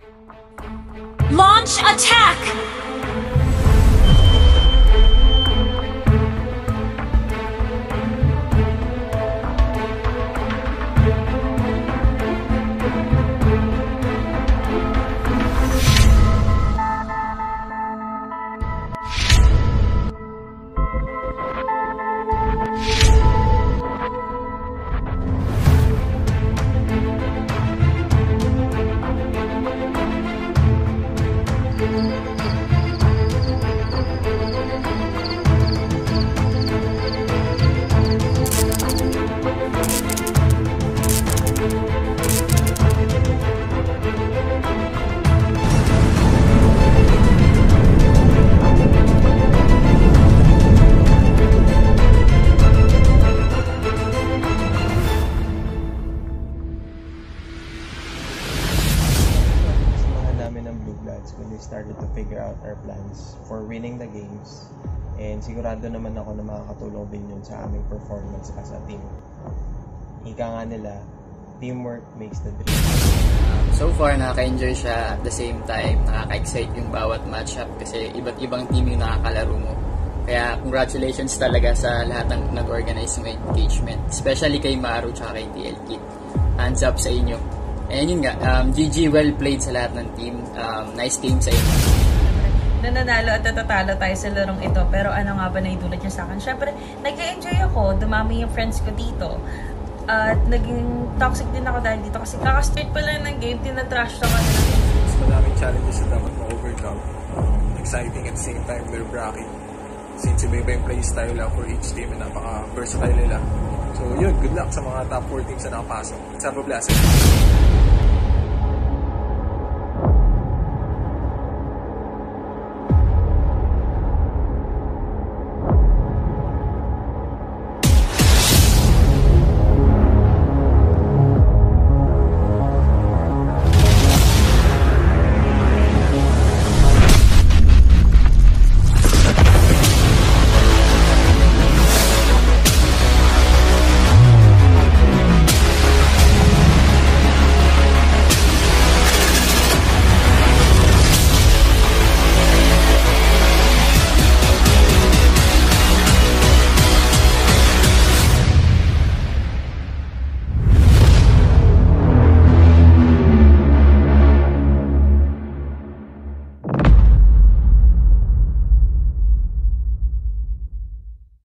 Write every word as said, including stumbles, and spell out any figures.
Launch attack! When we started to figure out our plans for winning the games, and sigurado naman ako na makakatulong din yun sa aming performance as a team. Ika nga nila, teamwork makes the dream. Um, so far, nakaka-enjoy siya, at the same time nakaka-excite yung bawat matchup kasi iba't ibang team yung nakakalaro mo. Kaya congratulations talaga sa lahat ng nag-organize ng engagement, especially kay Maru at kay T L Kit. Hands up sa inyo. And yun nga, um, G G, well played sa lahat ng team. Um, nice game sa inyo. Nananalo at natatalo tayo sa larong ito, pero ano nga ba naidulot niya sa akin? Siyempre, nag-enjoy ako, dumami yung friends ko dito. At uh, naging toxic din ako dahil dito kasi kaka-start pa lang ng game, tinatrash ako na. Mas maraming challenges na dapat ma-overcome. Um, exciting at the same time, nerve-wracking. Since iba-iba yung playstyle lang for each team, napaka-versatile nila. So yun, good luck sa mga top four teams na nakapasok. Let's have a blast.